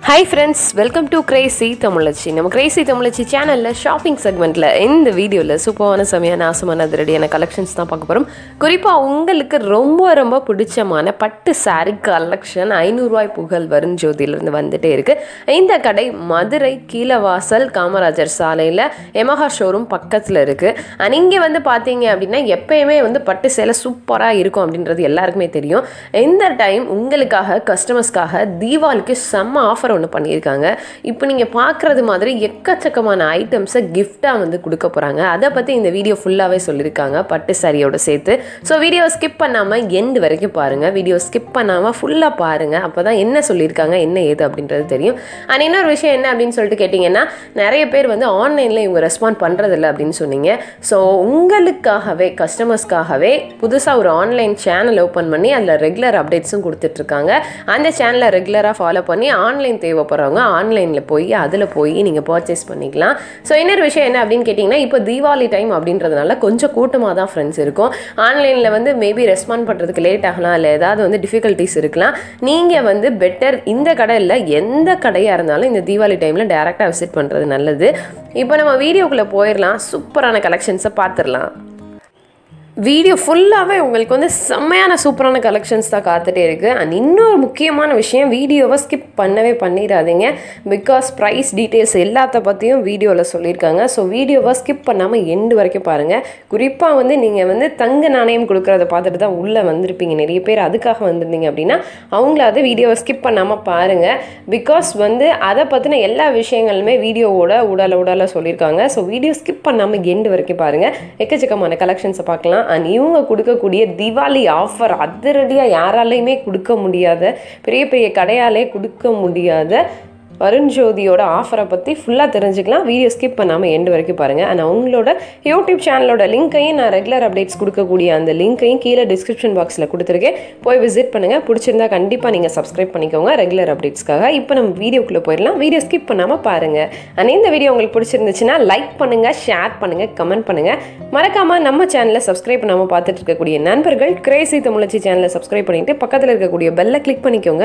Hi friends, welcome to Crazy Tamulachi. நம்ம Crazy Tamulachi சேனல்ல shopping செக்மெண்ட்ல இந்த வீடியோல சூப்பரான சமையான ஆசமான அதிரடியான கலெக்ஷன்ஸ் தான் பார்க்க போறோம். குறிப்பா உங்களுக்கு ரொம்ப பிடிச்சமான பட்டு saree கலெக்ஷன் 500 ரூபாய் புகழ் வருஞ்சோதியில இருந்து வந்துட்டே இருக்கு. இந்த கடை மதுரை கீழவாசல் காமராஜர் சாலையில எமஹா ஷோரூம் பக்கத்துல இருக்கு. இங்க வந்து பாத்தீங்க அப்படினா எப்பவுமே வந்து பட்டு சேலை சூப்பரா இருக்கும் அப்படின்றது எல்லாருக்குமே தெரியும். இந்த டைம் உங்களுக்காக கஸ்டமர்ஸ்க்காக தீபாவளிக்கு செம்ம ஆஃபர் ஒன்று பண்ணியிருக்காங்க. இப்போ நீங்கள் பார்க்குறது மாதிரி எக்கச்சக்கமான ஐட்டம்ஸை கிஃப்டாக வந்து கொடுக்க போகிறாங்க. அதை பற்றி இந்த வீடியோ ஃபுல்லாகவே சொல்லியிருக்காங்க பட்டு சாரியோட சேர்த்து. ஸோ வீடியோ ஸ்கிப் பண்ணாமல் எண்டு வரைக்கும் பாருங்கள். வீடியோ ஸ்கிப் பண்ணாமல் ஃபுல்லாக பாருங்கள். அப்போ தான் என்ன சொல்லியிருக்காங்க என்ன ஏது அப்படின்றது தெரியும். அண்ட் இன்னொரு விஷயம் என்ன அப்படின்னு சொல்லிட்டு கேட்டிங்கன்னா, நிறைய பேர் வந்து ஆன்லைனில் இவங்க ரெஸ்பாண்ட் பண்ணுறதில்ல அப்படின்னு சொன்னீங்க. ஸோ உங்களுக்காகவே கஸ்டமர்ஸ்க்காகவே புதுசாக ஒரு ஆன்லைன் சேனல் ஓப்பன் பண்ணி அதில் ரெகுலர் அப்டேட்ஸும் கொடுத்துட்ருக்காங்க. அந்த சேனலை ரெகுலராக ஃபாலோ பண்ணி ஆன்லைன் தேவைப்படுறவங்க ஆன்லைனில் போய் அதில் போய் நீங்கள் பர்ச்சேஸ் பண்ணிக்கலாம். ஸோ இன்னொரு விஷயம் என்ன அப்படின்னு கேட்டிங்கன்னா, இப்போ தீபாவளி டைம் அப்படின்றதுனால கொஞ்சம் கூட்டமாக தான் ஃப்ரெண்ட்ஸ் இருக்கும். ஆன்லைனில் வந்து மேபி ரெஸ்பாண்ட் பண்ணுறதுக்கு லேட் ஆகலாம், இல்லை ஏதாவது வந்து டிஃபிகல்ட்டிஸ் இருக்கலாம். நீங்கள் வந்து பெட்டர் இந்த கடையில் எந்த கடையாக இருந்தாலும் இந்த தீபாவளி டைமில் டேரெக்டாக விசிட் பண்ணுறது நல்லது. இப்போ நம்ம வீடியோக்குள்ளே போயிடலாம். சூப்பரான கலெக்ஷன்ஸை பார்த்துடலாம். வீடியோ ஃபுல்லாகவே உங்களுக்கு வந்து செம்மையான சூப்பரான கலெக்ஷன்ஸ் தான் காத்துட்டே இருக்குது. அண்ட் இன்னொரு முக்கியமான விஷயம், வீடியோவை ஸ்கிப் பண்ணவே பண்ணிடாதீங்க. பிகாஸ் ப்ரைஸ் டீட்டெயில்ஸ் எல்லாத்த பற்றியும் வீடியோவில் சொல்லியிருக்காங்க. ஸோ வீடியோவை ஸ்கிப் பண்ணாமல் எண்டு வரைக்கும் பாருங்கள். குறிப்பாக வந்து நீங்கள் வந்து தங்க நாணயம் கொடுக்குறத பார்த்துட்டு தான் உள்ளே வந்திருப்பீங்க. நிறைய பேர் அதுக்காக வந்திருந்தீங்க அப்படின்னா அவங்களாவது வீடியோவை ஸ்கிப் பண்ணாமல் பாருங்கள். பிகாஸ் வந்து அதை பற்றின எல்லா விஷயங்களுமே வீடியோவோட உடலை சொல்லியிருக்காங்க. ஸோ வீடியோ ஸ்கிப் பண்ணாமல் எண்டு வரைக்கும் பாருங்கள். எக்கச்சக்கமான கலெக்ஷன்ஸை பார்க்கலாம். அண்ட் இவங்க கொடுக்கக்கூடிய தீபாவளி ஆஃபர் அதிரடியாக யாராலையுமே கொடுக்க முடியாத, பெரிய கடையாலே கொடுக்க முடியாத வருண்ஜோதியோட ஆஃபரை பற்றி ஃபுல்லாக தெரிஞ்சுக்கலாம். வீடியோ ஸ்கிப் பண்ணாமல் எண்டு வரைக்கும் பாருங்கள். அண்ட் அவங்களோட யூடியூப் சேனலோட லிங்க்கையும் நான் ரெகுலர் அப்டேட்ஸ் கொடுக்கக்கூடிய அந்த லிங்க்கையும் கீழே டிஸ்கிரிப்ஷன் பாக்ஸில் கொடுத்துருக்கேன். போய் விசிட் பண்ணுங்கள். பிடிச்சிருந்தா கண்டிப்பாக நீங்கள் சப்ஸ்கிரைப் பண்ணிக்கோங்க ரெகுலர் அப்டேட்ஸ்க்காக. இப்போ நம்ம வீடியோக்குள்ளே போயிடலாம். வீடியோ ஸ்கிப் பண்ணாமல் பாருங்கள். அண்ட் இந்த வீடியோ உங்களுக்கு பிடிச்சிருந்துச்சுன்னா லைக் பண்ணுங்கள், ஷேர் பண்ணுங்கள், கமெண்ட் பண்ணுங்கள். மறக்காமல் நம்ம சேனலை சப்ஸ்கிரைப் பண்ணாமல் பார்த்துட்டு இருக்கக்கூடிய நண்பர்கள் கிரேசி தமிழச்சி சேனலை சப்ஸ்கிரைப் பண்ணிவிட்டு பக்கத்தில் இருக்கக்கூடிய பெல்லை கிளிக் பண்ணிக்கோங்க.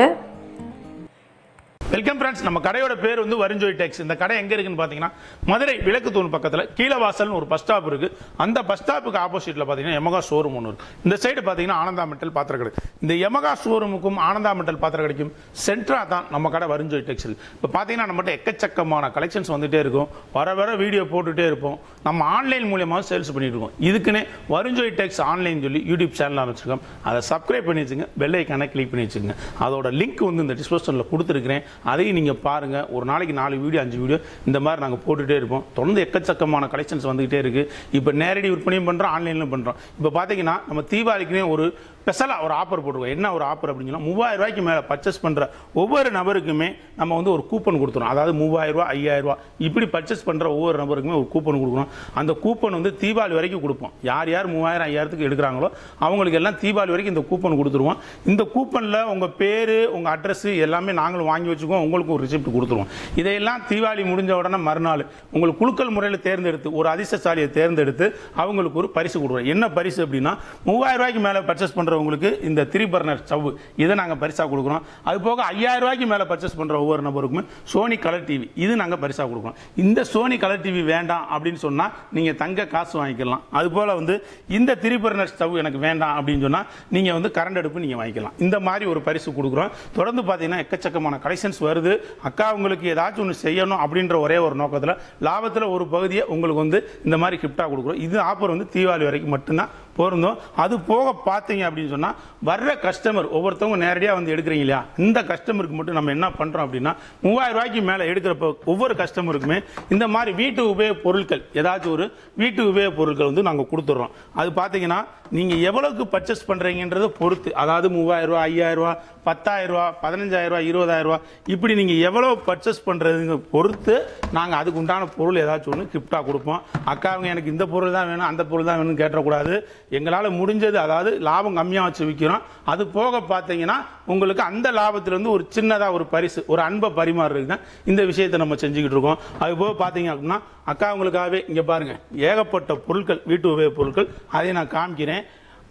Welcome friends. நம்ம கடையோட பேர் வந்து வருஞ்சோதி டெக்ஸ். இந்த கடை எங்க இருக்குன்னு பாத்தீங்கன்னா மதுரை விளக்கு தூண் பக்கத்துல கீழவாசல் ஒரு பஸ் ஸ்டாப் இருக்கு. அந்த பஸ் ஸ்டாப்புக்கு ஆப்போசிட்ல பாத்தீங்கன்னா எமகா ஷோரூம் ஒன்று இருக்கு. இந்த சைடு பாத்தீங்கன்னா ஆனந்தா மெட்டல் பாத்திர கடை. இந்த எமகா ஷோரூமுக்கும் ஆனந்தா மெட்டல் பாத்திர கடைக்கும் சென்டரா தான் நம்ம கடை வருஞ்சோதி டெக்ஸ் இருக்கு. இப்போ பாத்தீங்கன்னா நம்மகிட்ட எக்கச்சக்கமான கலெக்ஷன்ஸ் வந்துட்டே இருக்கும். வர வீடியோ போட்டுட்டே இருப்போம். நம்ம ஆன்லைன் மூலமா சேல்ஸ் பண்ணிட்டு இருக்கோம். இதுக்குன்னு வருஞ்சோதி டெக்ஸ் ஆன்லைன் சொல்லி யூடியூப் சேனல் ஆரம்பிச்சிருக்கோம். அதை சப்ஸ்கிரைப் பண்ணி வச்சுங்க, பெல் ஐக்கானை கிளிக் பண்ணி வச்சுங்க. அதோட லிங்க் வந்து இந்த டிஸ்கிரிப்ஷன்ல கொடுத்துருக்கிறேன். அதையும் நீங்கள் பாருங்கள். ஒரு நாளைக்கு 4 வீடியோ 5 வீடியோ இந்த மாதிரி நாங்கள் போட்டுகிட்டே இருப்போம். தொடர்ந்து எக்கச்சக்கமான கலெக்ஷன்ஸ் வந்துகிட்டே இருக்குது. இப்போ நேரடி விற்பனையும் பண்ணுறோம், ஆன்லைனிலும் பண்ணுறோம். இப்போ பார்த்தீங்கன்னா நம்ம தீபாவளிக்குனே ஒரு ஸ்பெஷலாக ஒரு ஆஃபர் போட்டுருக்கோம். என்ன ஒரு ஆஃபர் அப்படின்னு சொன்னால், 3000 ரூபாய்க்கு மேலே பர்ச்சேஸ் பண்ணுற ஒவ்வொரு நபருக்குமே நம்ம வந்து ஒரு கூப்பன் கொடுத்துரும். அதாவது 3000 ரூபா 5000 ரூபா இப்படி பர்ச்சேஸ் பண்ணுற ஒவ்வொரு நபருக்குமே ஒரு கூப்பன் கொடுக்கணும். அந்த கூப்பன் வந்து தீபாவளி வரைக்கும் கொடுப்போம். யார் 3000 5000க்கு எடுக்கிறாங்களோ அவங்களுக்கு எல்லாம் தீபாவளி வரைக்கும் இந்த கூப்பன் கொடுத்துருவோம். இந்த கூப்பனில் உங்கள் பேர், உங்கள் அட்ரஸ் எல்லாமே நாங்களும் வாங்கி வச்சுக்குவோம். உங்களுக்கு ஒரு ரிசிப்ட் கொடுத்துருவோம். இதையெல்லாம் தீபாவளி முடிஞ்ச உடனே மறுநாள் உங்களுக்கு குலுக்கல் முறையில் தேர்ந்தெடுத்து ஒரு அதிர்ஷ்டசாலியை தேர்ந்தெடுத்து அவங்களுக்கு ஒரு பரிசு கொடுக்குறோம். என்ன பரிசு அப்படின்னா, 3000 ரூபாய்க்கு மேலே பர்ச்சேஸ் பண்ணுற உங்களுக்கு இந்த 3 பர்னர் ஸ்டவ் இதை நாங்கள் பரிசா கொடுக்குறோம். அது போக 5000 ரூபாய்க்கு மேலே பர்ச்சேஸ் பண்ணுற ஒவ்வொரு நபருக்குமே சோனி கலர் டிவி இது நாங்கள் பரிசா கொடுக்குறோம். இந்த சோனி கலர் டிவி வேண்டாம் அப்படின்னு சொன்னால் நீங்கள் தங்க காசு வாங்கிக்கலாம். அது போல் வந்து இந்த 3 பர்னர் ஸ்டவ் எனக்கு வேண்டாம் அப்படின்னு சொன்னால் நீங்கள் வந்து கரண்ட் அடுப்பு நீங்கள் வாங்கிக்கலாம். இந்த மாதிரி ஒரு பரிசு கொடுக்குறோம். தொடர்ந்து பார்த்தீங்கன்னா எக்கச்சக்கமான கலெக்ஷன்ஸ் வருது. அக்கா உங்களுக்கு ஏதாச்சும் ஒன்று செய்யணும் அப்படின்ற ஒரே ஒரு நோக்கத்தில் லாபத்தில் ஒரு பகுதியை உங்களுக்கு வந்து இந்த மாதிரி கிஃப்டாக கொடுக்குறோம். இது ஆஃபர் வந்து தீபாவளி வரைக்கும் மட்டும்தான் பொருந்தும். அது போக பார்த்தீங்க அப்படின்னு சொன்னால் வர்ற கஸ்டமர் ஒவ்வொருத்தவங்க நேரடியாக வந்து எடுக்கிறீங்க இல்லையா, இந்த கஸ்டமருக்கு மட்டும் நம்ம என்ன பண்ணுறோம் அப்படின்னா 3000 ரூபாய்க்கு மேலே எடுக்கிறப்ப ஒவ்வொரு கஸ்டமருக்குமே இந்த மாதிரி வீட்டு உபயோக பொருட்கள் ஏதாச்சும் ஒரு வீட்டு உபயோக பொருட்கள் வந்து நாங்கள் கொடுத்துட்றோம். அது பார்த்தீங்கன்னா நீங்கள் எவ்வளவுக்கு பர்ச்சேஸ் பண்ணுறீங்கன்றதை பொறுத்து, அதாவது 3000 ரூபா 5000 ரூபா 10000 ரூபா 15000 ரூபா 20000 ரூபா இப்படி நீங்கள் எவ்வளோ பர்ச்சேஸ் பண்ணுறதுங்க பொறுத்து நாங்கள் அதுக்கு உண்டான பொருள் ஏதாச்சும் ஒன்று கிஃப்டாக கொடுப்போம். அக்காவங்க எனக்கு இந்த பொருள் தான் வேணும் அந்த பொருள் தான் வேணும்னு கேட்டக்கூடாது. எங்களால் முடிஞ்சது, அதாவது லாபம் கம்மியாக வச்சு விற்கிறோம். அது போக பார்த்தீங்கன்னா உங்களுக்கு அந்த லாபத்திலிருந்து ஒரு சின்னதாக ஒரு பரிசு, ஒரு அன்பை பரிமாறுறதுக்கு தான் இந்த விஷயத்தை நம்ம செஞ்சுக்கிட்டு இருக்கோம். அது போக பார்த்தீங்க அப்படின்னா அக்கா உங்களுக்காகவே இங்கே பாருங்கள் ஏகப்பட்ட பொருட்கள், வீட்டு உபயோக பொருட்கள், அதை நான் காமிக்கிறேன்.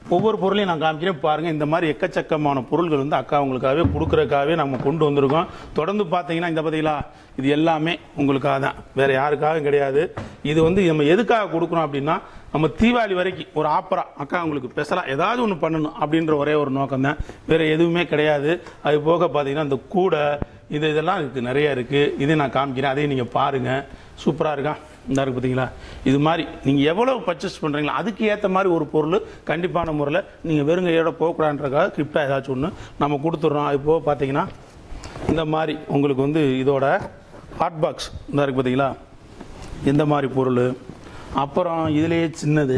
ஒவ்வொரு பொருளையும் நான் காமிக்கிறேன் பாருங்கள். இந்த மாதிரி எக்கச்சக்கமான பொருள்கள் வந்து அக்கா உங்களுக்காகவே கொடுக்குறக்காகவே நம்ம கொண்டு வந்திருக்கோம். தொடர்ந்து பார்த்தீங்கன்னா இந்த பார்த்தீங்களா, இது எல்லாமே உங்களுக்காக தான், வேறு யாருக்காகவும் கிடையாது. இது வந்து நம்ம எதுக்காக கொடுக்குறோம் அப்படின்னா, நம்ம தீபாவளி வரைக்கும் ஒரு ஆப்பரா அக்கா உங்களுக்கு ஸ்பெஷலாக ஏதாவது ஒன்று பண்ணணும் அப்படின்ற ஒரே ஒரு நோக்கம் தான், வேறு எதுவுமே கிடையாது. அது போக பார்த்தீங்கன்னா இந்த கூடை இதெல்லாம் இருக்குது, நிறையா இருக்குது. இதை நான் காமிக்கிறேன், அதையும் நீங்கள் பாருங்கள். சூப்பராக இருக்கா, இந்த இருக்குது பார்த்தீங்களா. இது மாதிரி நீங்கள் எவ்வளோ பர்ச்சேஸ் பண்ணுறீங்களோ அதுக்கு ஏற்ற மாதிரி ஒரு பொருள் கண்டிப்பான முறையில் நீங்கள் வெறுங்கையோட போகக்கூடாதுன்றக்காக கிஃப்டாக ஏதாச்சும் ஒன்று நம்ம கொடுத்துட்றோம். அது போக பார்த்தீங்கன்னா இந்த மாதிரி உங்களுக்கு வந்து இதோட ஹாட் பாக்ஸ் இந்த இருக்குது பார்த்தீங்களா, இந்த மாதிரி பொருள். அப்புறம் இதுலேயே சின்னது,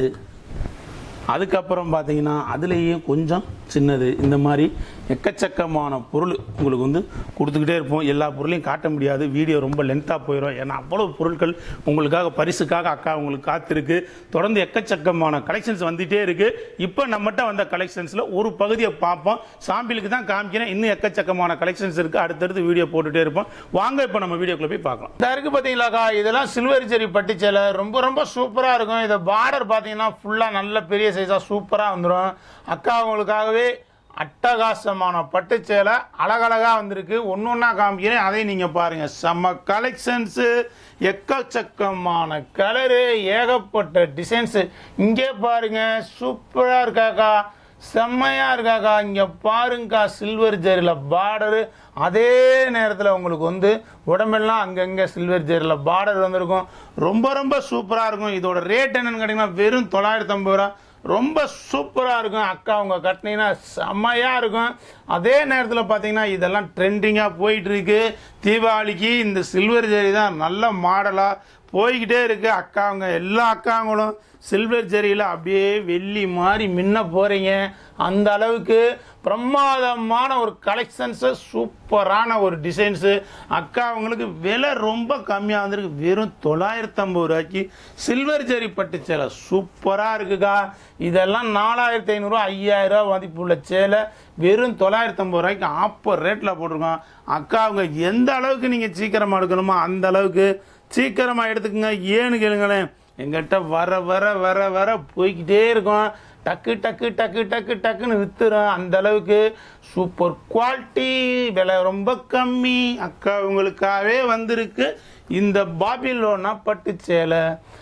அதுக்கப்புறம் பார்த்தீங்கன்னா அதுலேயும் கொஞ்சம் சின்னது, இந்த மாதிரி எக்கச்சக்கமான பொருள் உங்களுக்கு வந்து கொடுத்துக்கிட்டே இருப்போம். எல்லா பொருளையும் காட்ட முடியாது, வீடியோ ரொம்ப லென்த்தாக போயிடும். ஏன்னா அவ்வளோ பொருட்கள் உங்களுக்காக பரிசுக்காக அக்கா உங்களுக்கு காத்திருக்கு. தொடர்ந்து எக்கச்சக்கமான கலெக்ஷன்ஸ் வந்துகிட்டே இருக்குது. இப்போ நம்மகிட்ட வந்த கலெக்ஷன்ஸில் ஒரு பகுதியை பார்ப்போம், சாம்பிளுக்கு தான் காமிக்கிறேன். இன்னும் எக்கச்சக்கமான கலெக்ஷன்ஸ் இருக்குது, அடுத்தடுத்து வீடியோ போட்டுகிட்டே இருப்போம். வாங்க இப்போ நம்ம வீடியோக்குள்ள போய் பார்க்கலாம். இந்த இருக்குது பார்த்தீங்களாக்கா, இதெல்லாம் சில்வர் ஜெரி பட்டு சேலை, ரொம்ப ரொம்ப சூப்பராக இருக்கும். இதை பார்டர் பார்த்தீங்கன்னா ஃபுல்லாக நல்ல பெரிய சைஸாக சூப்பராக வந்துடும். அக்கா உங்களுக்காகவே அட்டகாசமான பட்டு சேலை அழகழகாக வந்திருக்கு. ஒன்று ஒன்றா காமிக்கிறேன், அதையும் நீங்கள் பாருங்கள். செம்ம கலெக்ஷன்ஸு, எக்கச்சக்கமான கலரு, ஏகப்பட்ட டிசைன்ஸு. இங்கே பாருங்கள், சூப்பராக இருக்காக்கா, செம்மையாக இருக்காக்கா. இங்கே பாருங்கக்கா, சில்வர் ஜெரியில் பார்டரு, அதே நேரத்தில் உங்களுக்கு வந்து உடம்பெல்லாம் அங்கங்கே சில்வர் ஜெரியில் பார்டர் வந்திருக்கும். ரொம்ப ரொம்ப சூப்பராக இருக்கும். இதோட ரேட் என்னென்னு கேட்டிங்கன்னா வெறும் 950 ரூபா. ரொம்ப சூப்பராக இருக்கும். அக்கா அவங்க கட்டினீங்கன்னா செம்மையாக இருக்கும். அதே நேரத்தில் பார்த்தீங்கன்னா இதெல்லாம் ட்ரெண்டிங்காக போயிட்டுருக்கு. தீபாவளிக்கு இந்த சில்வர் ஜெரி தான் நல்ல மாடலாக போய்கிட்டே இருக்குது. அக்காவங்க எல்லா அக்காங்களும் சில்வர் ஜெரியில் அப்படியே வெள்ளி மாதிரி மின்ன போகிறீங்க. அந்த அளவுக்கு பிரமாதமான ஒரு கலெக்ஷன்ஸு, சூப்பரான ஒரு டிசைன்ஸு. அக்கா அவங்களுக்கு விலை ரொம்ப கம்மியாக வந்திருக்கு. வெறும் 950 ரூபாய்க்கு சில்வர் ஜெரி பட்டு சேலை சூப்பராக இருக்குக்கா. இதெல்லாம் 4500 5000 ரூபா மதிப்புள்ள சேலை வெறும் 950 ரூபாய்க்கு ஆப்பர் ரேட்டில் போட்டிருக்கோம். அக்கா அவங்க எந்த அளவுக்கு நீங்கள் சீக்கிரமாக எடுக்கணுமோ அந்த அளவுக்கு சீக்கிரமாக எடுத்துக்கோங்க. ஏன்னு கேளுங்களேன், எங்கிட்ட வர வர வர வர போய்கிட்டே இருக்கும். டக்கு டக்கு டக்கு டக்கு டக்குன்னு வித்துரும். அந்த அளவுக்கு சூப்பர் குவாலிட்டி, விலை ரொம்ப கம்மி. அக்கா உங்களுக்காகவே வந்திருக்கு இந்த பாபிலோனா பட்டு சேலை.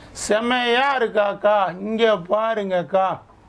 செமையா இருக்காக்கா. இங்கே பாருங்கக்கா,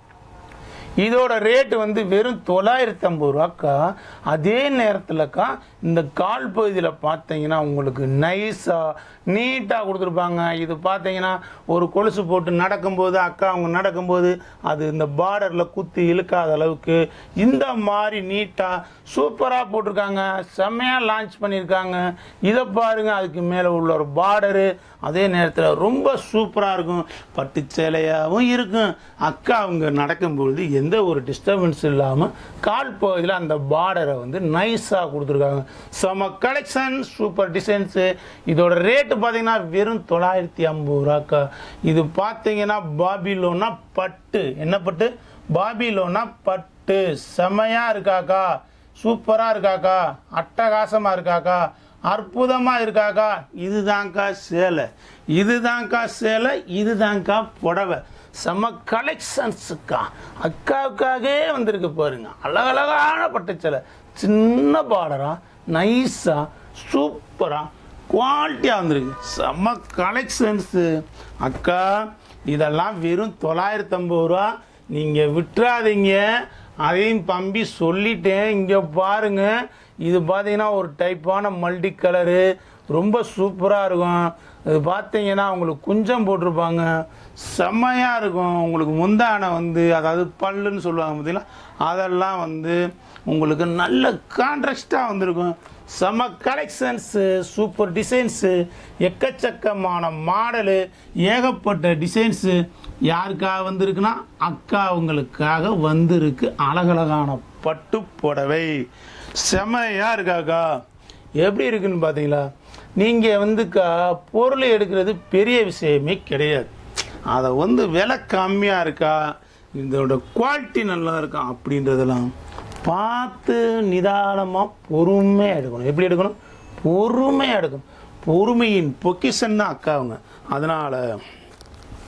இதோட ரேட்டு வந்து வெறும் 950 ரூபாக்கா. அதே நேரத்தில்க்கா இந்த கால் பகுதியில் பார்த்தீங்கன்னா உங்களுக்கு நைஸாக நீட்டாக கொடுத்துருப்பாங்க. இது பார்த்தீங்கன்னா ஒரு கொலுசு போட்டு நடக்கும்போது அக்கா அவங்க நடக்கும்போது அது இந்த பார்டரில் குத்தி இழுக்காத அளவுக்கு இந்த மாதிரி நீட்டாக சூப்பராக போட்டிருக்காங்க. செம்மையாக லான்ச் பண்ணியிருக்காங்க. இதை பாருங்கள், அதுக்கு மேலே உள்ள ஒரு பார்டரு அதே நேரத்தில் ரொம்ப சூப்பராக இருக்கும். பட்டு சேலையாகவும் இருக்கும். அக்கா அவங்க நடக்கும்பொழுது எந்த ஒரு டிஸ்டர்பன்ஸ் இல்லாமல் கால் பகுதியில் அந்த பார்டரை வந்து நைஸாக கொடுத்துருக்காங்க. செம கலெக்ஷன், சூப்பர் டிசைன்ஸு. இதோட ரேட்டு பார்த்தீங்கன்னா வெறும் 950 ரூபாக்கா. இது பார்த்தீங்கன்னா பாபிலோனா பட்டு, என்ன பட்டு? பாபிலோனா பட்டு. செமையாக இருக்காக்கா, சூப்பராக இருக்காக்கா, அட்டகாசமாக இருக்காக்கா, அற்புதமாக இருக்காக்கா. இதுதான்க்கா சேலை, இதுதான்க்கா சேலை, இதுதான்க்கா புடவை. செம்ம கலெக்ஷன்ஸுக்கா. அக்காவுக்காகவே வந்திருக்கு பாருங்க. அழகழகான பட்டுச்சேலை, சின்ன பார்டரா, நைஸா, சூப்பரா, குவாலிட்டியாக வந்திருக்கு. செம்ம கலெக்ஷன்ஸு. அக்கா இதெல்லாம் வெறும் 950 ரூபா. நீங்கள் விட்டுறாதீங்க. அதையும் தம்பி சொல்லிட்டேன். இங்கே பாருங்க, இது பார்த்தீங்கன்னா ஒரு டைப்பான மல்டி கலரு, ரொம்ப சூப்பராக இருக்கும். இது பார்த்தீங்கன்னா உங்களுக்கு குஞ்சம் போட்டிருப்பாங்க, செம்மையாக இருக்கும். உங்களுக்கு முந்தானை வந்து அதாவது பல்லுன்னு சொல்லுவாங்க பார்த்தீங்களா, அதெல்லாம் வந்து உங்களுக்கு நல்ல கான்ட்ராஸ்டாக வந்திருக்கும். செம்ம கலெக்ஷன்ஸு, சூப்பர் டிசைன்ஸு, எக்கச்சக்கமான மாடலு, ஏகப்பட்ட டிசைன்ஸு. யாருக்காக வந்திருக்குன்னா அக்கா அவங்களுக்காக வந்திருக்கு. அழகழகான பட்டு புடவை செம்மையாக இருக்காக்கா. எப்படி இருக்குன்னு பார்த்தீங்களா? நீங்கள் வந்துக்கா பொருளை எடுக்கிறது பெரிய விஷயமே கிடையாது. அதை வந்து விலை கம்மியாக இருக்கா, இதோட குவாலிட்டி நல்லா இருக்கா அப்படின்றதெல்லாம் பார்த்து நிதானமாக பொறுமையாக எடுக்கணும். எப்படி எடுக்கணும்? பொறுமையாக எடுக்கணும். பொறுமையின் பொக்கிஷன் தான் அக்கா அவங்க. அதனால்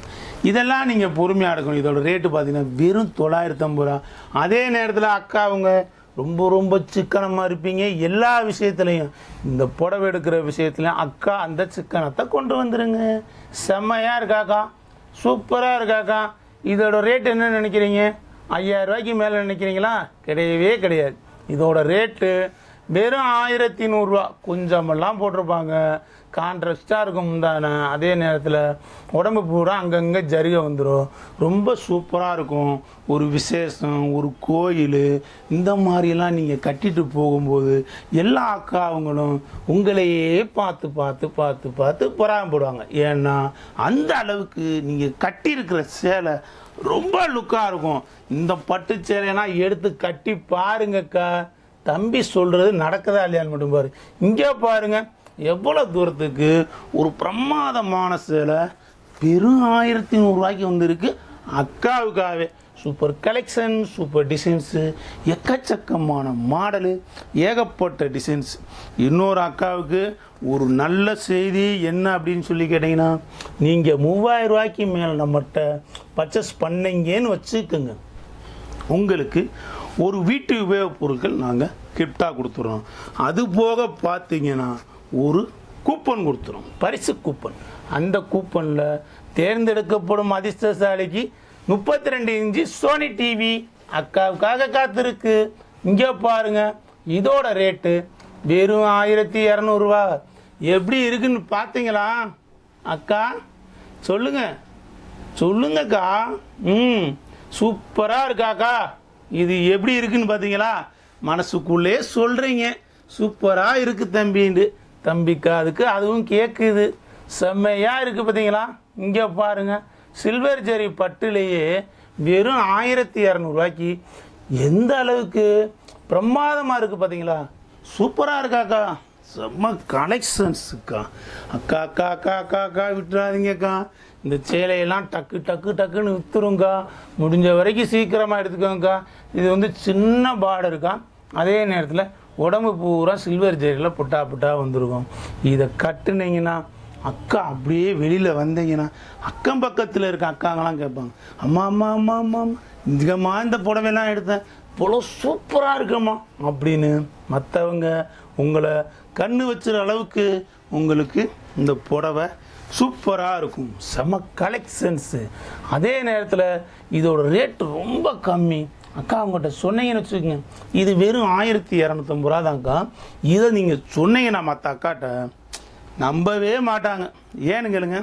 இதெல்லாம் நீங்கள் பொறுமையாக எடுக்கணும். இதோட ரேட்டு பார்த்தீங்கன்னா வெறும் 950 ரூபா. அதே நேரத்தில் அக்கா அவங்க ரொம்ப ரொம்ப சிக்கனமாக இருப்பீங்க எல்லா விஷயத்துலையும். இந்த புடவை எடுக்கிற விஷயத்துலையும் அக்கா அந்த சிக்கனத்தை கொண்டு வந்துடுங்க. செம்மையாக இருக்காக்கா, சூப்பராக இருக்காக்கா. இதோட ரேட் என்ன நினைக்கிறீங்க? 5000 ரூபாய்க்கு மேலே நினைக்கிறீங்களா? கிடையவே கிடையாது. இதோட ரேட்டு வெறும் 1100 ரூபா. கொஞ்சமெல்லாம் போட்டிருப்பாங்க, கான்ட்ராஸ்டாக இருக்கும் முந்தான. அதே நேரத்தில் உடம்பு பூரா அங்கங்கே ஜரிகை வந்துடும். ரொம்ப சூப்பராக இருக்கும். ஒரு விசேஷம், ஒரு கோயில், இந்த மாதிரிலாம் நீங்கள் கட்டிட்டு போகும்போது எல்லா அக்காவங்களும் உங்களையே பார்த்து பார்த்து பார்த்து பார்த்து பொறாமப்படுவாங்க. ஏன்னா அந்த அளவுக்கு நீங்கள் கட்டியிருக்கிற சேலை ரொம்ப லுக்காக இருக்கும். இந்த பட்டு சேலைனா எடுத்து கட்டி பாருங்கக்கா. தம்பி சொல்கிறது நடக்குதா இல்லையான்னு மட்டும் பாரு. இங்கே பாருங்க எவ்வளோ தூரத்துக்கு ஒரு பிரமாதமான சேலை வெறும் 1100 ரூபாய்க்கு வந்துருக்கு அக்காவுக்காகவே. சூப்பர் கலெக்ஷன், சூப்பர் டிசைன்ஸு, எக்கச்சக்கமான மாடலு, ஏகப்பட்ட டிசைன்ஸ். இன்னொரு அக்காவுக்கு ஒரு நல்ல செய்தி என்ன அப்படின்னு சொல்லி கேட்டிங்கன்னா, நீங்கள் 3000 ரூபாய்க்கு மேலே நம்மகிட்ட பர்ச்சேஸ் பண்ணீங்கன்னு வச்சுக்கோங்க, உங்களுக்கு ஒரு வீட்டு உபயோகப் பொருட்கள் நாங்கள் கிஃப்டாக கொடுத்துட்றோம். அது போக பார்த்தீங்கன்னா ஒரு கூப்பன் கொடுத்துரும், பரிசு கூப்பன். அந்த கூப்பனில் தேர்ந்தெடுக்கப்படும் அதிர்ஷ்டசாலிக்கு 32 இன்ச்சு சோனி டிவி அக்காவுக்காக காத்திருக்கு. இங்கே பாருங்க, இதோட ரேட்டு வெறும் 1200 ரூபா. எப்படி இருக்குன்னு பார்த்தீங்களா அக்கா? சொல்லுங்க சொல்லுங்கக்கா. சூப்பராக இருக்காக்கா. இது எப்படி இருக்குன்னு பார்த்தீங்களா? மனசுக்குள்ளே சொல்கிறீங்க சூப்பராக இருக்குது தம்பின்னு. தம்பிக்கா அதுக்கு அதுவும் கேட்குது. செம்மையாக இருக்குது பார்த்தீங்களா? இங்கே பாருங்கள், சில்வர் ஜெரி பட்டுலேயே வெறும் 1200 ரூபாய்க்கு எந்த அளவுக்கு பிரமாதமாக இருக்குது பார்த்தீங்களா? சூப்பராக இருக்காக்கா, செம்ம கலெக்ஷன்ஸுக்கா. அக்கா அக்கா அக்கா அக்கா அக்கா விட்டுறாதீங்கக்கா. இந்த சேலையெல்லாம் டக்கு டக்கு டக்குன்னு விற்றுருங்கக்கா. முடிஞ்ச வரைக்கும் சீக்கிரமாக எடுத்துக்கோங்கக்கா. இது வந்து சின்ன பார்டருக்கா. அதே நேரத்தில் உடம்பு பூரா சில்வர் ஜெரியில் புட்டா புட்டா வந்துருக்கும். இதை கட்டுனீங்கன்னா அக்கா அப்படியே வெளியில் வந்தீங்கன்னா அக்கம் பக்கத்தில் இருக்க அக்காங்களாம் கேட்பாங்க, அம்மா அம்மா அம்மா அம்மா இதுக்கம்மா இந்த புடவைலாம் எடுத்தேன், இவ்வளோ சூப்பராக இருக்குமா அப்படின்னு மற்றவங்க உங்களை கண்ணு வச்சுற அளவுக்கு உங்களுக்கு இந்த புடவை சூப்பராக இருக்கும். செம கலெக்ஷன்ஸு. அதே நேரத்தில் இதோட ரேட்டு ரொம்ப கம்மி. அக்கா அவங்ககிட்ட சொன்னீங்கன்னு வச்சுக்கோங்க, இது வெறும் 1250 ரூபா தான்க்கா. இதை நீங்கள் சொன்னீங்கன்னா மற்ற அக்காட்ட நம்பவே மாட்டாங்க. ஏன்னு கேளுங்க,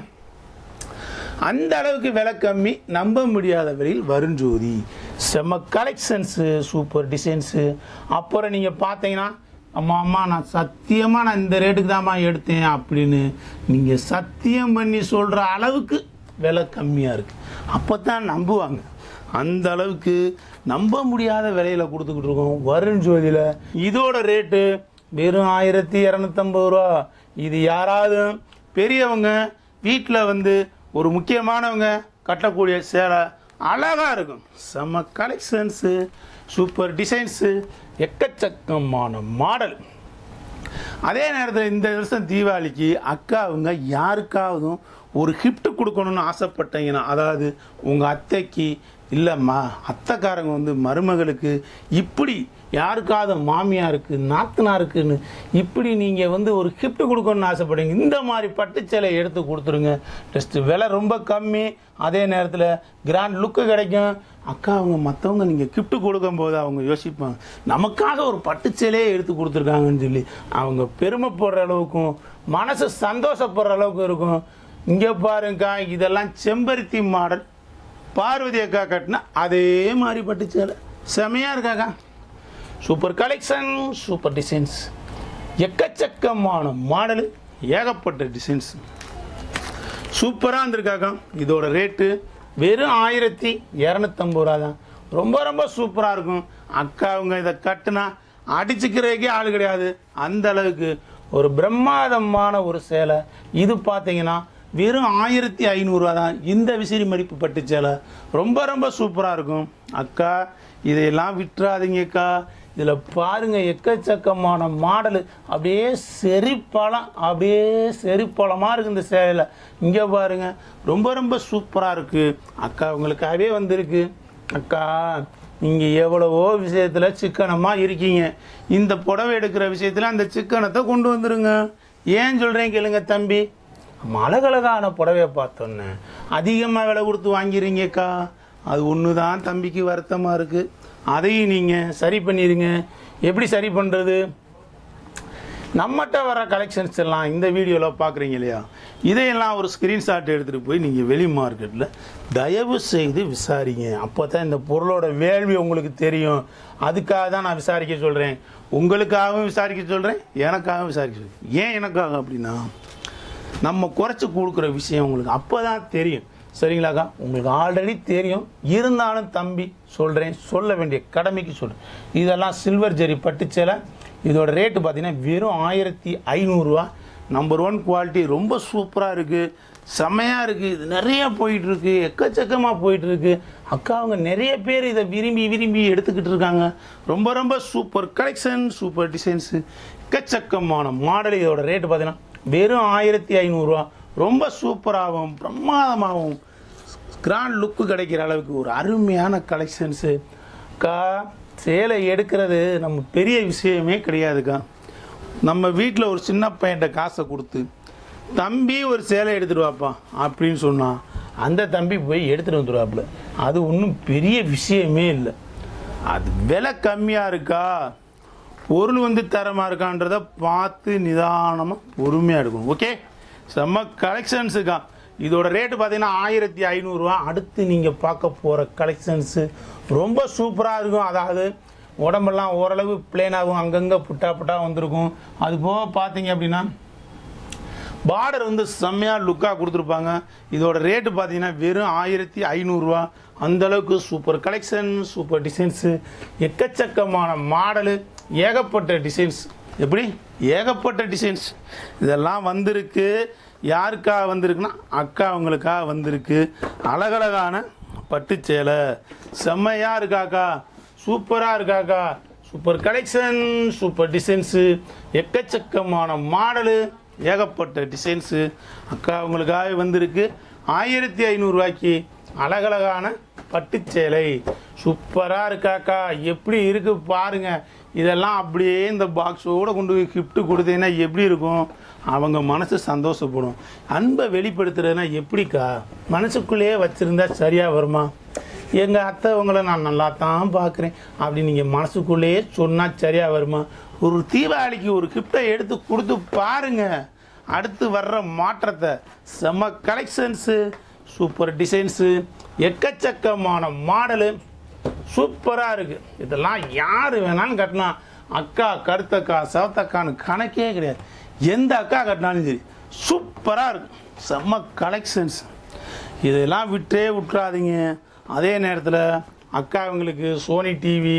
அந்த அளவுக்கு விலை கம்மி, நம்ப முடியாத விலையில் வருஞ்சோதி. செம்ம கலெக்ஷன்ஸு, சூப்பர் டிசைன்ஸு. அப்புறம் நீங்கள் பார்த்தீங்கன்னா, அம்மா அம்மா நான் சத்தியமாக நான் இந்த ரேட்டுக்கு தான்மா எடுத்தேன் அப்படின்னு நீங்கள் சத்தியம் பண்ணி சொல்கிற அளவுக்கு விலை கம்மியாக இருக்குது. அப்போ தான் நம்புவாங்க. அந்த அளவுக்கு நம்ப முடியாத விலையில் கொடுத்துக்கிட்டு இருக்கோம் வருஞ்சோதியில். இதோட ரேட்டு வெறும் 1250 ரூபா. இது யாராவது பெரியவங்க வீட்டில் வந்து ஒரு முக்கியமானவங்க கட்டக்கூடிய சேலை அழகாக இருக்கும். செம்ம கலெக்ஷன்ஸு, சூப்பர் டிசைன்ஸு, எக்கச்சக்கமான மாடல். அதே நேரத்தில் இந்த வருஷம் தீபாவளிக்கு அக்கா அவங்க யாருக்காவதும் ஒரு கிஃப்ட் கொடுக்கணும்னு ஆசைப்பட்டீங்கன்னா, அதாவது உங்கள் அத்தைக்கு இல்லைம்மா அத்தைக்காரங்க வந்து மருமகளுக்கு இப்படி யாருக்காவது மாமியாருக்கு நாத்தனாருக்குன்னு இப்படி நீங்கள் வந்து ஒரு கிஃப்ட் கொடுக்கணும்னு ஆசைப்படுங்க, இந்த மாதிரி பட்டுச்சேலை எடுத்து கொடுத்துருங்க. ஜஸ்ட்டு விலை ரொம்ப கம்மி, அதே நேரத்தில் கிராண்ட் லுக்கு கிடைக்கும். அக்கா அவங்க மற்றவங்க நீங்கள் கிஃப்ட் கொடுக்கும்போது அவங்க யோசிப்பாங்க, நமக்காக ஒரு பட்டுச்சேலையே எடுத்து கொடுத்துருக்காங்கன்னு சொல்லி அவங்க பெருமைப்படுற அளவுக்கும் மனசு சந்தோஷப்படுற அளவுக்கு இருக்கும். இங்கே பாருங்கக்கா, இதெல்லாம் செம்பருத்தி மாடல் பார்வதி அக்கா கட்டினா அதே மாதிரி பட்டுச்சேலை செமையாக இருக்காக்கா. சூப்பர் கலெக்ஷன், சூப்பர் டிசைன்ஸ், எக்கச்சக்கமான மாடலு, ஏகப்பட்ட டிசைன்ஸ் சூப்பராக இருந்திருக்காக்கா. இதோட ரேட்டு வெறும் 1250 ரூபா தான். ரொம்ப ரொம்ப சூப்பராக இருக்கும். அக்கா அவங்க இதை கட்டுனா அடிச்சுக்கிறதுக்கே ஆள் கிடையாது, அந்த அளவுக்கு ஒரு பிரம்மாதமான ஒரு சேலை. இது பார்த்தீங்கன்னா வெறும் 1500 ரூபா தான். இந்த விசிறி மடிப்பு பட்டு சேலை ரொம்ப ரொம்ப சூப்பராக இருக்கும். அக்கா இதையெல்லாம் விட்டுறாதீங்கக்கா. இதில் பாருங்கள் எக்கச்சக்கமான மாடலு, அப்படியே செரிப்பழமாக இருக்குது இந்த சேலையில். இங்கே பாருங்கள் ரொம்ப ரொம்ப சூப்பராக இருக்குது. அக்கா உங்களுக்காகவே வந்திருக்கு. அக்கா நீங்கள் எவ்வளவோ விஷயத்தில் சிக்கனமாக இருக்கீங்க, இந்த புடவை எடுக்கிற விஷயத்தில் அந்த சிக்கனத்தை கொண்டு வந்துடுங்க. ஏன் சொல்கிறேன் கேளுங்க தம்பி, அழகழகான புடவையை பார்த்தோன்னே அதிகமாக விலை கொடுத்து வாங்கிறீங்கக்கா. அது ஒன்று தான் தம்பிக்கு வருத்தமாக இருக்குது. அதையும் நீங்கள் சரி பண்ணிடுங்க. எப்படி சரி பண்ணுறது? நம்மகிட்ட வர கலெக்ஷன்ஸ் எல்லாம் இந்த வீடியோவில் பார்க்குறீங்க இல்லையா, இதையெல்லாம் ஒரு ஸ்க்ரீன்ஷாட் எடுத்துகிட்டு போய் நீங்கள் வெளி மார்க்கெட்டில் தயவு செய்து விசாரிங்க. அப்போ தான் இந்த பொருளோட வேள்வி உங்களுக்கு தெரியும். அதுக்காக தான் நான் விசாரிக்க சொல்கிறேன். உங்களுக்காகவும் விசாரிக்க சொல்கிறேன், எனக்காகவும் விசாரிக்க சொல்கிறேன். ஏன் எனக்காக அப்படின்னா, நம்ம குறைச்சி கொடுக்குற விஷயம் உங்களுக்கு அப்போ தான் தெரியும். சரிங்களாக்கா? உங்களுக்கு ஆல்ரெடி தெரியும், இருந்தாலும் தம்பி சொல்கிறேன், சொல்ல வேண்டிய கடமைக்கு சொல்கிறேன். இதெல்லாம் சில்வர் ஜெரி பட்டுச்சேலை. இதோட ரேட்டு பார்த்தீங்கன்னா வெறும் 1500 ரூபா. நம்பர் 1 குவாலிட்டி, ரொம்ப சூப்பராக இருக்குது, செம்மையாக இருக்குது. இது நிறைய போயிட்டுருக்கு, எக்கச்சக்கமாக போயிட்டுருக்கு. அக்கா அவங்க நிறைய பேர் இதை விரும்பி எடுத்துக்கிட்டு இருக்காங்க. ரொம்ப ரொம்ப சூப்பர் கலெக்ஷன், சூப்பர் டிசைன்ஸு, எக்கச்சக்கமான மாடல். இதோட ரேட்டு பார்த்தீங்கன்னா வெறும் 1500 ரூபா. ரொம்ப சூப்பராகவும் பிரமாதமாகவும் கிராண்ட் லுக்கு கிடைக்கிற அளவுக்கு ஒரு அருமையான கலெக்ஷன்ஸு. அக்கா சேலை எடுக்கிறது நம்ம பெரிய விஷயமே கிடையாதுக்கா. நம்ம வீட்டில் ஒரு சின்ன பையன்கிட்ட காசை கொடுத்து தம்பி ஒரு சேலை எடுத்துகிட்டு வாப்பா அப்படின்னு சொன்னால் அந்த தம்பி போய் எடுத்துகிட்டு வந்துடுவாப்புல. அது ஒன்றும் பெரிய விஷயமே இல்லை. அது விலை கம்மியாக இருக்கா, பொருள் தரமாக இருக்கான்றதை பார்த்து நிதானமாக பொறுமையாக எடுக்கணும். ஓகே, செம்ம கலெக்ஷன்ஸுக்கா. இதோட ரேட்டு பார்த்தீங்கன்னா 1500 ரூபா. அடுத்து நீங்கள் பார்க்க போகிற கலெக்ஷன்ஸு ரொம்ப சூப்பராக இருக்கும். அதாவது உடம்பெல்லாம் ஓரளவு பிளேனாகும், அங்கங்கே புட்டா வந்திருக்கும். அது போக பார்த்தீங்க அப்படின்னா பார்டர் செம்மையாக லுக்காக கொடுத்துருப்பாங்க. இதோட ரேட்டு பார்த்தீங்கன்னா வெறும் 1500 ரூபா. அந்தளவுக்கு சூப்பர் கலெக்ஷன், சூப்பர் டிசைன்ஸு, எக்கச்சக்கமான மாடலு, ஏகப்பட்ட டிசைன்ஸ். எப்படி ஏகப்பட்ட டிசைன்ஸ் இதெல்லாம் வந்திருக்கு. யாருக்காக வந்திருக்குன்னா அக்கா அவங்களுக்காக வந்திருக்கு. அழகழகான பட்டுச்சேலை செம்மையாக இருக்காக்கா, சூப்பராக இருக்காக்கா. சூப்பர் கலெக்ஷன், சூப்பர் டிசைன்ஸு, எக்கச்சக்கமான மாடலு, ஏகப்பட்ட டிசைன்ஸு அக்கா அவங்களுக்காக வந்திருக்கு. 1500 ரூபாய்க்கு அழகழகான பட்டுச்சேலை சூப்பராக இருக்காக்கா. எப்படி இருக்குது பாருங்கள். இதெல்லாம் அப்படியே இந்த பாக்ஸோடு கொண்டு போய் கிஃப்ட்டு கொடுத்தீங்கன்னா எப்படி இருக்கும்? அவங்க மனசு சந்தோஷப்படும். அன்பை வெளிப்படுத்துறதுனா எப்படிக்கா? மனசுக்குள்ளேயே வச்சுருந்தா சரியாக வருமா? எங்கள் அத்தை அவங்கள நான் நல்லா தான் பார்க்குறேன் அப்படி நீங்கள் மனசுக்குள்ளேயே சொன்னால் சரியாக வருமா? ஒரு தீபாவளிக்கு ஒரு கிஃப்டை எடுத்து கொடுத்து பாருங்கள், அடுத்து வர்ற மாற்றத்தை. செம்ம கலெக்ஷன்ஸு, சூப்பர் டிசைன்ஸு, எக்கச்சக்கமான மாடலு, சூப்பராக இருக்குது. இதெல்லாம் யார் வேணாலும் கட்டலாம். அக்கா, கருத்தக்கா, சவத்தக்கான்னு கணக்கே கிடையாது. எந்த அக்கா கட்டினாலும் சரி சூப்பராக இருக்கும். செம்ம கலெக்ஷன்ஸ். இதெல்லாம் விட்டுறாதீங்க. அதே நேரத்தில் அக்கா அவங்களுக்கு சோனி டிவி,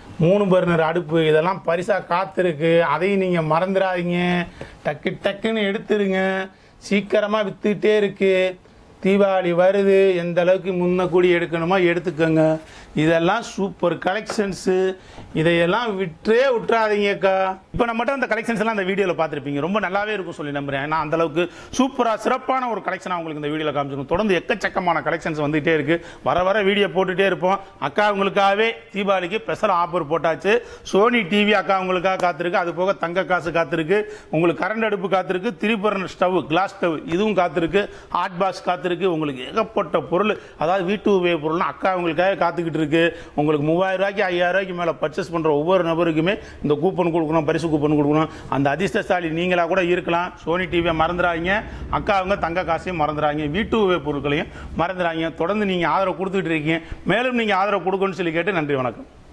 3 பர்னர் அடுப்பு இதெல்லாம் பரிசாக காத்திருக்கு. அதையும் நீங்கள் மறந்துடாதீங்க. டக்குன்னு எடுத்துருங்க. சீக்கிரமாக விற்றுக்கிட்டே இருக்குது. தீபாவளி வருது, எந்த அளவுக்கு முன்ன கூடி எடுக்கணுமோ எடுத்துக்கோங்க. இதெல்லாம் சூப்பர் கலெக்ஷன்ஸு. இதையெல்லாம் விட்டுறாதீங்கக்கா. இப்போ நம்மகிட்ட அந்த கலெக்ஷன்ஸ் எல்லாம் அந்த வீடியோவில் பார்த்துருப்பீங்க. ரொம்ப நல்லாவே இருக்கும் சொல்லி நம்புறேன். ஏன்னா அந்த அளவுக்கு சூப்பராக சிறப்பான ஒரு கலெக்ஷனாக உங்களுக்கு இந்த வீடியோவில் காமிச்சிருக்கும். தொடர்ந்து எக்கச்சக்கமான கலெக்ஷன்ஸ் வந்துகிட்டே இருக்குது. வர வீடியோ போட்டுகிட்டே இருப்போம். அக்கா உங்களுக்காகவே தீபாவளிக்கு ஸ்பெஷல் ஆஃபர் போட்டாச்சு. சோனி டிவி அக்கா உங்களுக்காக காத்திருக்கு. அது போக தங்க காசு காத்திருக்கு. உங்களுக்கு கரண்ட் அடுப்பு காத்திருக்கு. 3 பர்னர் ஸ்டவ், கிளாஸ் ஸ்டவ் இதுவும் காத்திருக்கு. ஹாட் பாக்ஸ் காத்திருக்கு. உங்களுக்கு ஏகப்பட்ட பொருள், அதாவது வீட்டு உபயோக பொருள்னா அக்கா உங்களுக்காக காத்துக்கிட்டு இருக்கு. உங்களுக்கு 3000 ரூபாய்க்கு 5000 ரூபாய்க்கு மேலே பர்ச்சேஸ் பண்ணுற ஒவ்வொரு நபருக்குமே இந்த கூப்பன் கொடுக்கணும், பரிசு கூப்பன் கொடுக்கணும். அந்த அதிர்ஷ்டசாலி நீங்களாக கூட இருக்கலாம். சோனி டிவியை மறந்துடாதீங்க. அக்கா அவங்க தங்க காசையும் மறந்துடாதீங்க. வீட்டு உபயோக பொருட்களையும் மறந்துடாதீங்க. தொடர்ந்து நீங்கள் ஆதரவு கொடுத்துக்கிட்டு இருக்கீங்க. மேலும் நீங்கள் ஆதரவு கொடுக்கணும்னு சொல்லி கேட்டு நன்றி, வணக்கம்.